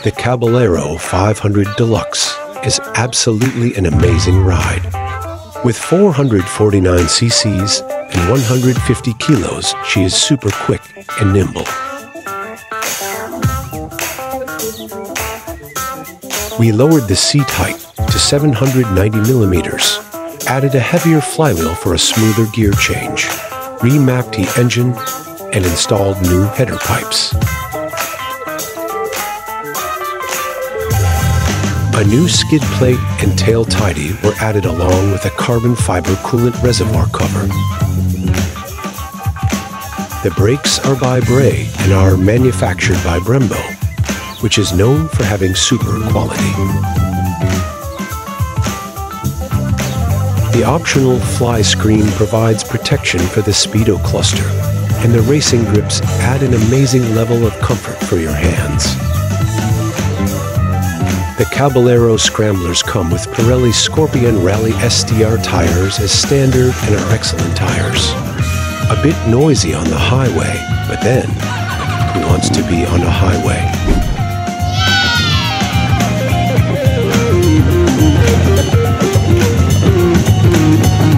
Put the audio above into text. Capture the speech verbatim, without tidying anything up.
The Caballero five hundred Deluxe is absolutely an amazing ride. With four hundred forty-nine c c's and one hundred fifty kilos, she is super quick and nimble. We lowered the seat height to seven hundred ninety millimeters, added a heavier flywheel for a smoother gear change, remapped the engine, and installed new header pipes. A new skid plate and tail tidy were added along with a carbon fiber coolant reservoir cover. The brakes are by Bray and are manufactured by Brembo, which is known for having super quality. The optional fly screen provides protection for the speedo cluster, and the racing grips add an amazing level of comfort for your hands. The Caballero Scramblers come with Pirelli Scorpion Rally S T R tires as standard and are excellent tires. A bit noisy on the highway, but then, who wants to be on a highway? Thank you.